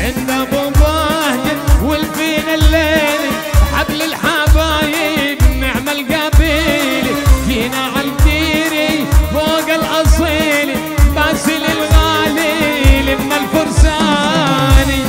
عند ابو بهجت والفين الليل حبل الحبايب نعم القبيل جينا عالديري فوق الاصيل باسل الغالي لما الفرساني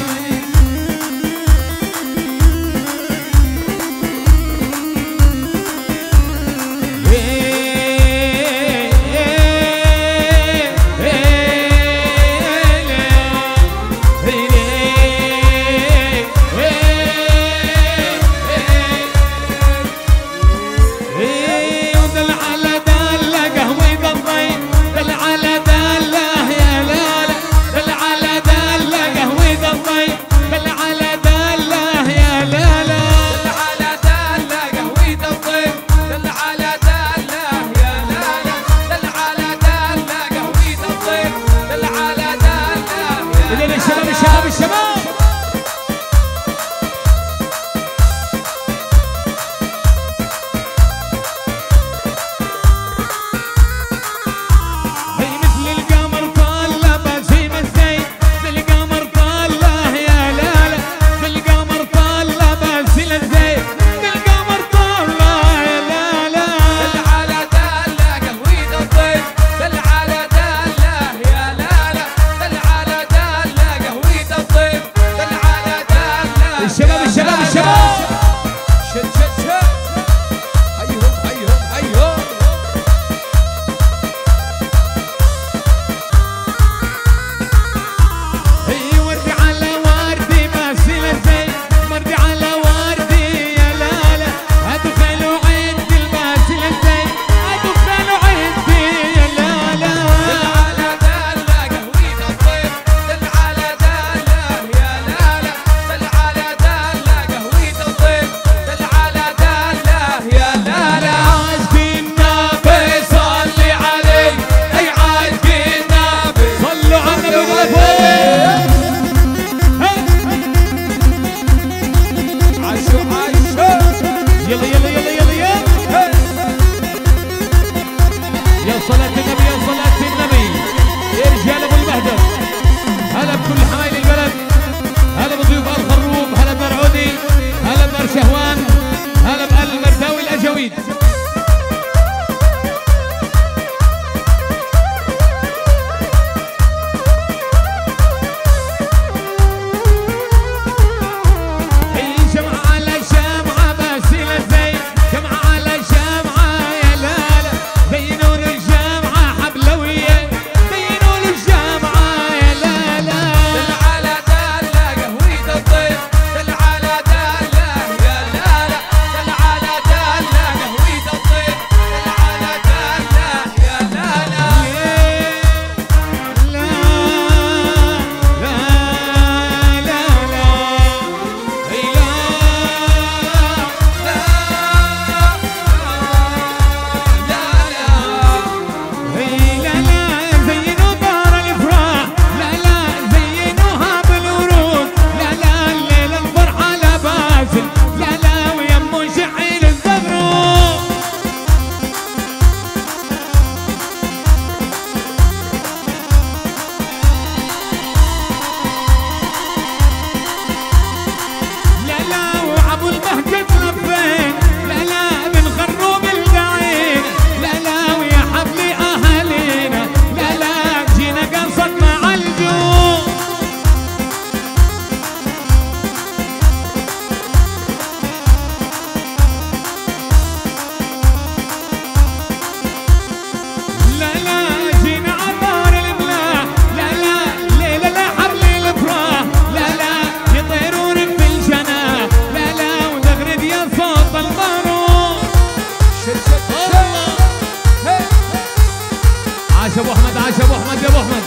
عاش ابو احمد، عاش ابو احمد يا ابو احمد.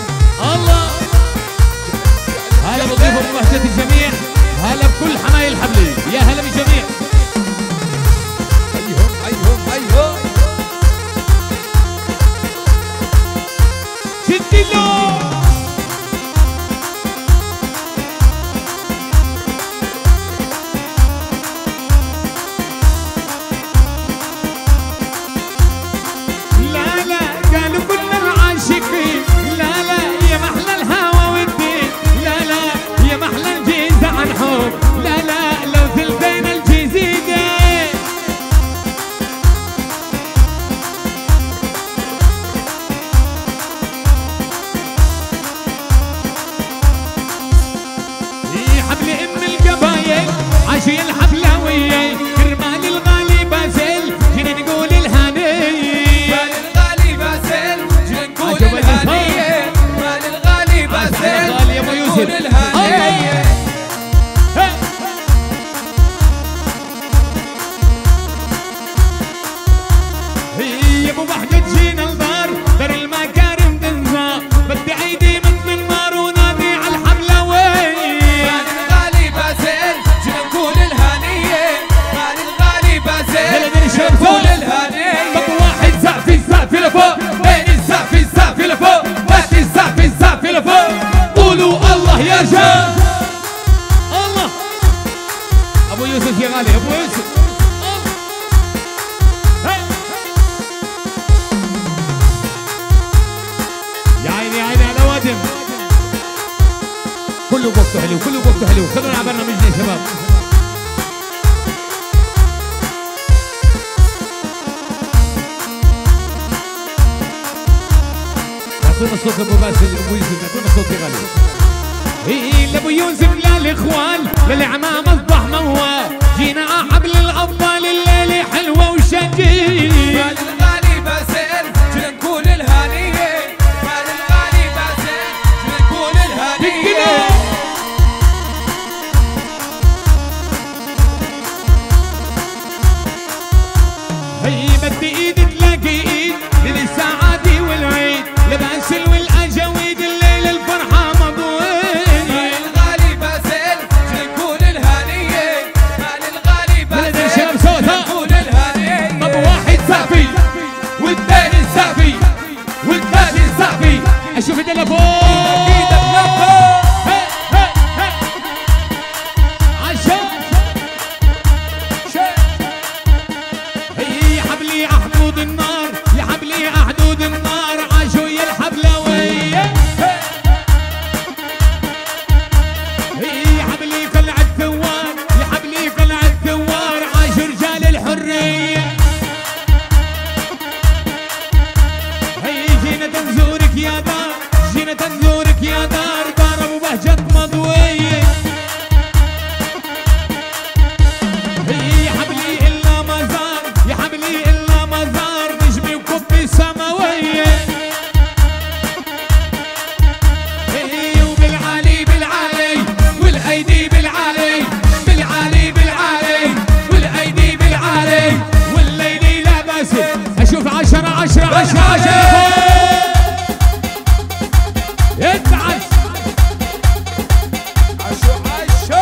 الله هلا بضيف ببهجة الجميع، هلا بكل حمايل الحبلي، يا هلا بالجميع. ايهم ايهم ايهم شد له باسل. يا ابو وحدة جينا الدار دار المكارم تنزار بدي عيدي مثل النار ونادي على الحملوية. مال الغالي باسل جينا نقول الهنية. مال الغالي باسل نقول الهنية. طب واحد زعفي الزعفي لفوق بين الزعفي الزعفي لفوق بس الزعفي الزعفي لفوق قولوا الله يا جان. الله ابو يوسف يا غالي ابو يوسف. يا عيني يا عيني على وادم كله وقته حلو كله وقته حلو. خلونا على برنامجنا يا شباب. اعطونا الصوت ابو باسل ابو يوسف اعطونا الصوت يا غالي. ايه لابو يوسف للاخوان للعمام اصبح موال جينا حبل الابطال الليله حلوه وشجيه. مال الغالي باسل جينا نقول الهنية. مال الغالي باسل جينا نقول الهنية. هي بدي ايد تلاقي ايد للسعاده والعيد لباسل والاجاويد الليل الفرحه مضويه. مال الغالي باسل جينا نقول الهنية. مال الغالي باسل جينا نقول الهنية. طب واحد زعفي والثاني زعفي والثالث زعفي اشوف ايدنا لفوق ايدك لفوق. عشان هي حبلي احدود النار يا حبلي احدود النار عاشوا يا الحبلويه. هي حبلي قلع الثوار يا حبلي قلع الثوار عاشوا رجال الحريه. هي جينا تنزورك يا دار جينا تنزورك يا دار دار ابو بهجة مضويه. هي حبلي الا مزار يا حبلي الا مزار نجمي وكبي سماويه. هي وبالعالي بالعالي والايدي بالعالي بالعالي بالعالي والايدي بالعالي والليل لا باسل اشوف 10 10 10 10 اتعس عشو عشو.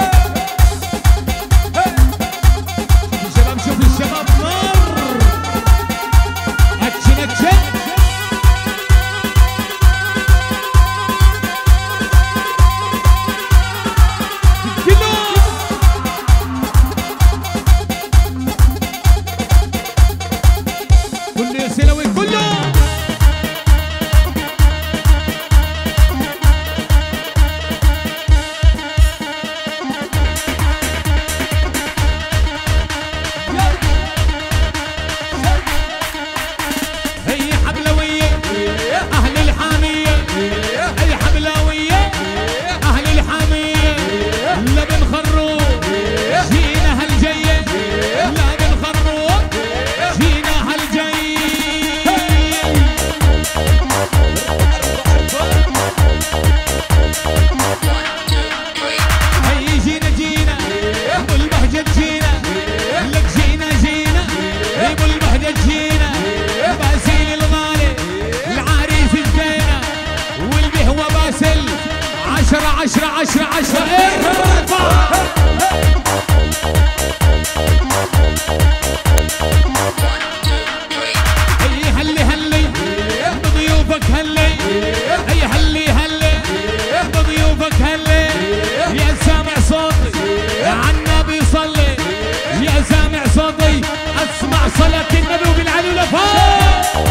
الشباب شوف الشباب نار اكشن اكشن. كله سلوي كله. هي حبلوية أهل الحامية. هي حبلوية أهل الحامية. لا بنخروق جينا هالجية لا بنخروق جينا هالجية. هي جينا جينا ابو البهجة جينا لك جينا جينا ابو البهجة جينا باسل الغالي العريس الزينة واللي هو باسل 10 10 10 10 ارفع. هي هلي هلي بضيوفك هلي هي هلي هلي بضيوفك هلي يا سامع صوتي عالنبي صلي يا سامع صوتي اسمع صلاة النبي وبالعلي لفوق.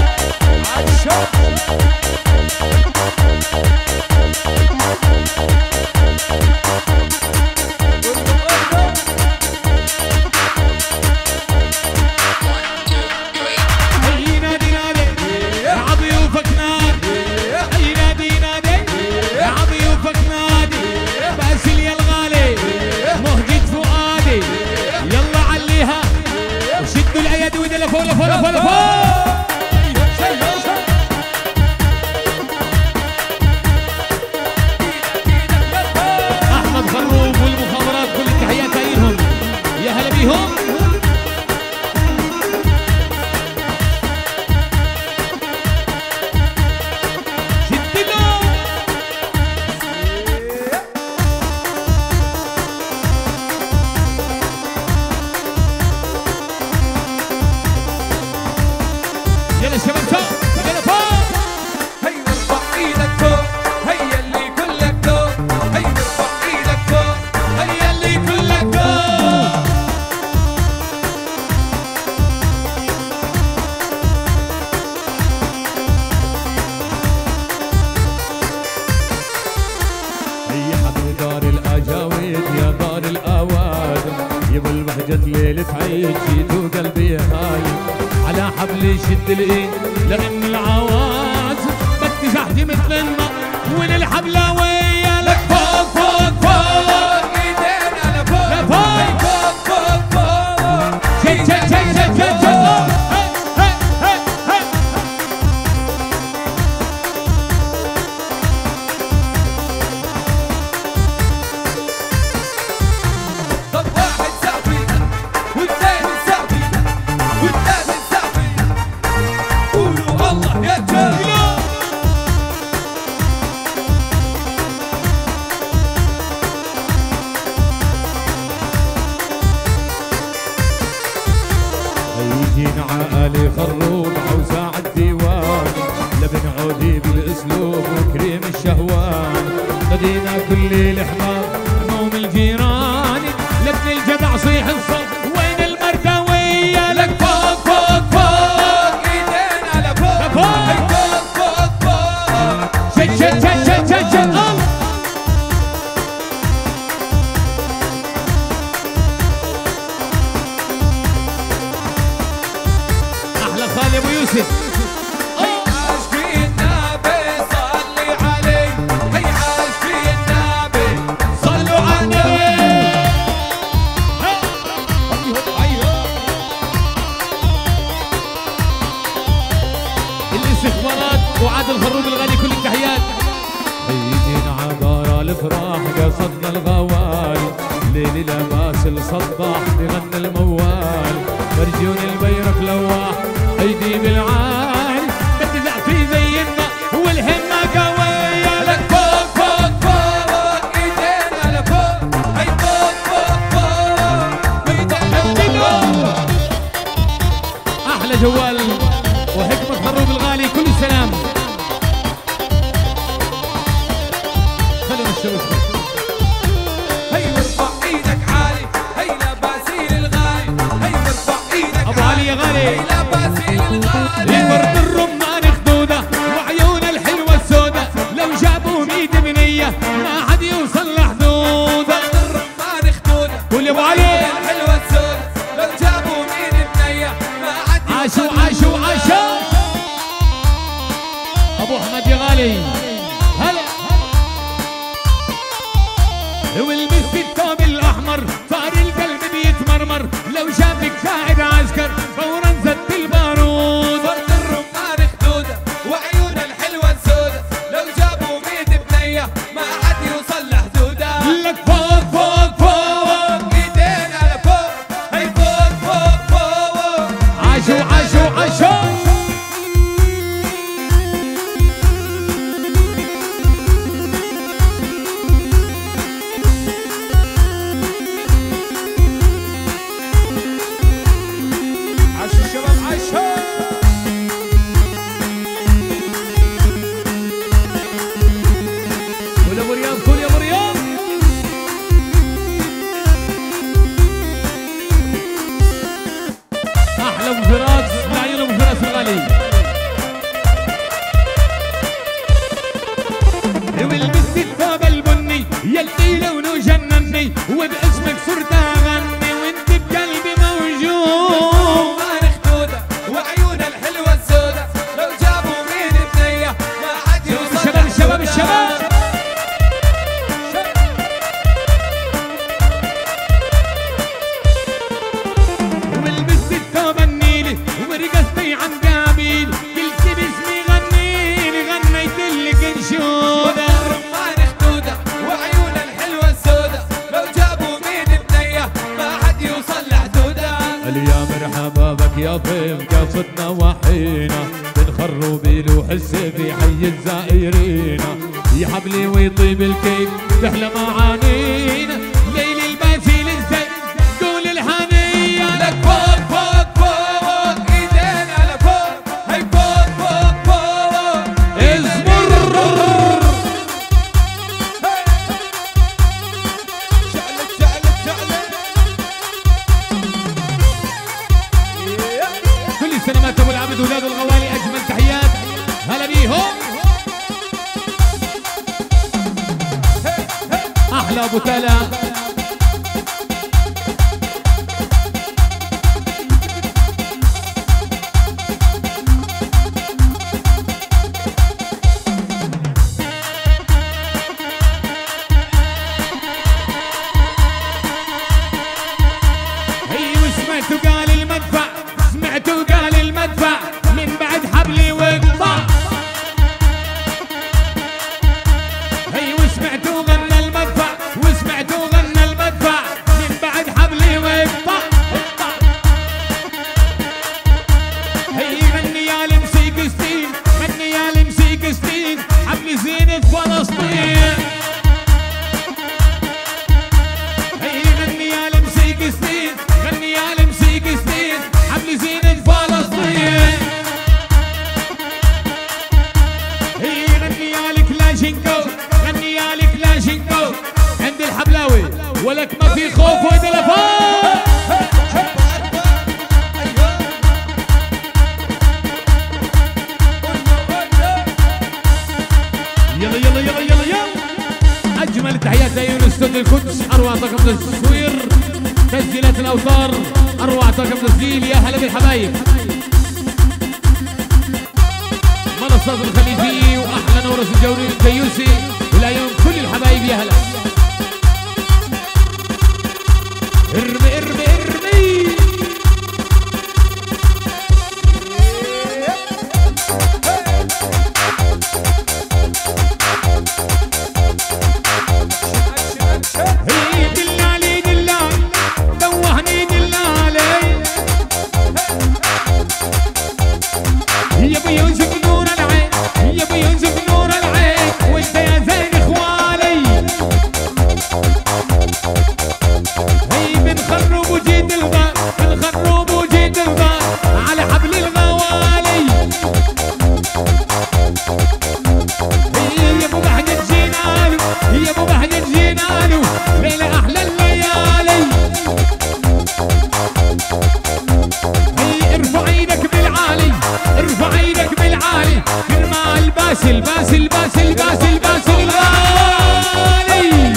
جت ليلة عيد جيت وقلبي هايم على حبل شد الايد لان العوازف بتزحدي مثل النار وين الحبلاوية لك فوق فوق فوق ايدينا لفوق لفوق فوق فوق فوق شد شد شد شد شد شد طب واحد سقفي والثاني سقفي والثالث سقفي قولوا الله يا جميل هيجينا عقالي خروب عوزة عالديوان لبن عودي بالاسلوب وكريم الشهوان نادينا كل الحمام هموم الجيران لابن الجدع صيح الصف وين المرداوية لك فوق فوق فوق ايدينا لفوق لفوق. فوق فوق فوق شد شد شد شد شد شد احلى خالي ابو يوسف عاش في النبي صلي عليه هي عاش في النبي صلوا على النبي الاستخبارات وعادل الخروب الغالي كل التحيات هيجينا عبارة الافراح قصدنا الغوال ليلي لباس الصداح بغنى الموال مرجون البيرك لواح ايدي بالعال بتدع في زينا والهمة قوية لك فوق فوق فوق ايدينا لفوق هي فوق فوق فوق لك احلى جوال وحكمة خروب الغالي كل السلام خلينا الشوش هي وارفع ايدك عالي هي لباسيل الغالي هي وارفع ايدك ابو علي يا غالي هي لباسيل الغالي الورد الرمان خدودة وعيون الحلوة السودة لو جابوا ميد بنية ما حد يوصل لحدودة الرمان خدودة قول يا ابو علي الحلوة السودة لو جابوا مين بنية ما عاد عاشوا عاشوا عاشوا ابو احمد يا غالي هلا والمس الثوب الاحمر صار القلب بيتمرمر لو شافك قاعد عسكر فورا زد البارود ورد الرمان خدودة وعيون الحلوة السودة لو جابوا مين بنية ما عاد يوصل لحدودة لك فوق فوق فوق ايدينا لفوق هي فوق فوق فوق عاشوا عاشوا عاشوا عاشوا الشباب عاشوا كل ابو رياض كل يا ابو رياض احلى ابو فراس لعيون ابو فراس الغالي والبس الثوب البني يلي لونه جنني وباسمك صرت اغني وانت بقلبي موجود رمان خدودة وعيون الحلوة السودة لو جابوا مين بنية ما عاد يوصل الشباب الشباب الشباب ولبست الثوب النيلي ورقصتي عن قابيل قلت باسمي غنيلي غنيت لك انشودة رمان خدودة وعيون الحلوة السودة لو جابوا مين بنية ما عاد يوصل لحدودة يا مرحبا بك يا ضيف قصدنا وحينا بنخروا بيلو حسي في حي الزائرين يا حبلي ويطيب الكيف تحلى معانينا ليل الباسيل الزين قول الهنية لك فوق فوق فوق ايدينا لفوق هي فوق فوق فوق اصبر شعلك شعلك شعلك كل السلامات ابو العبد ولاد الغوالي اجمل تحيات هلا بيهم احلى ابو تلا ولك ما في خوف وإذا لفات. يلا يلا يلا يلا يلا. أجمل تحيات لعيون استوديو القدس، أروع طاقم تصوير تسجيلات الأوتار، أروع طاقم تسجيل. يا هلا بالحبايب. منصات الخليجي وأحلى نورس الجوري الكيوسي والعيون كل الحبايب. يا هلا. ارمي ارمي ارمي. باسل باسل باسل باسل باسل الغالي.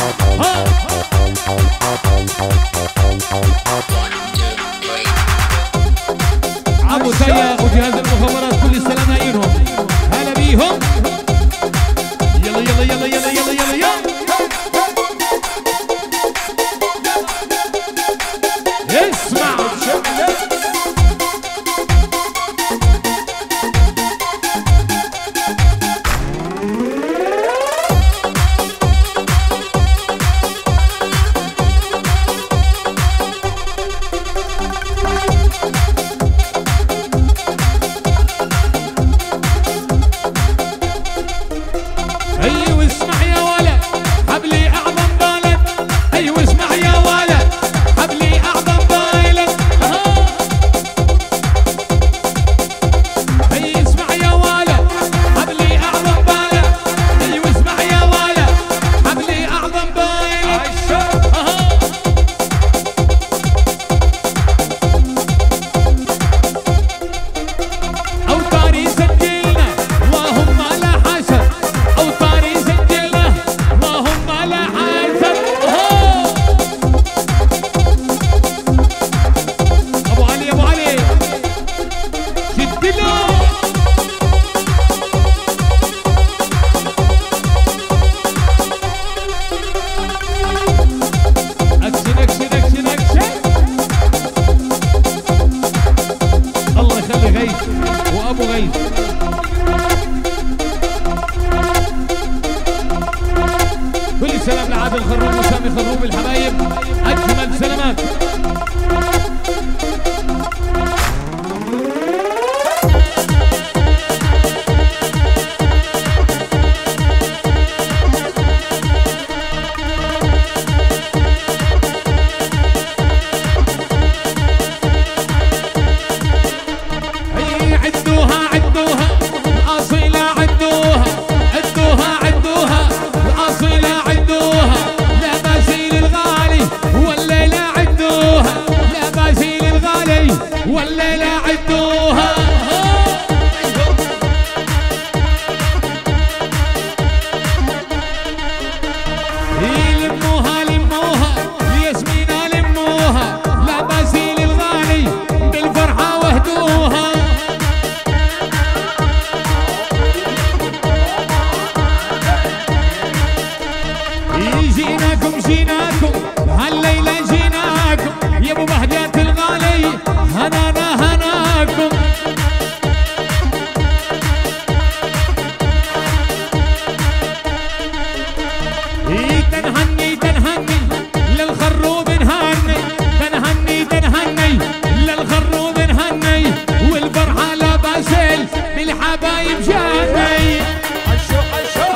عمو سيا وجهاز المخابرات كل السلام عليهم. هلا بيهم. يلا يلا يلا يلا يلا يلا يلا. اسمع سلام لعادل خروب وسامي خروب الحبايب. أجمل سلامات. والليلة عدوها. لموها لموها ياسمينة لموها، لا باسيل الغالي بالفرحة واهدوها. جيناكم جيناكم هالليلة جيناكم يا ابو بهجات الغالي. هنانا هناكم. تنهني تنهني للخروب نهني، تنهني تنهني للخروب نهني، والفرحة لا باسل بالحبايب جاني. حشو حشو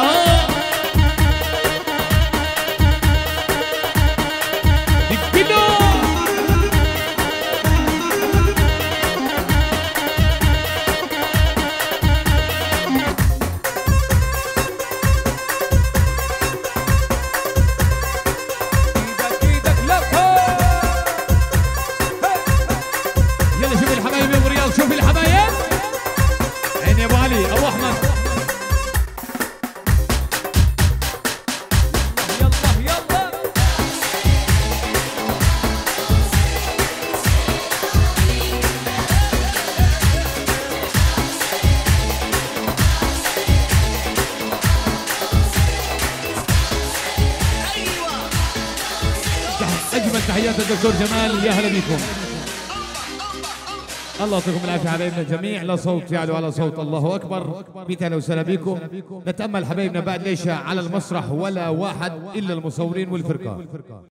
سيادة الدكتور جمال، يا هلا بكم. الله يعطيكم العافية حبايبنا الجميع. لا صوت يعلو على صوت الله أكبر. ميت أهلا وسهلا بكم. نتأمل حبايبنا بعد ليش على المسرح ولا واحد إلا المصورين والفرقة.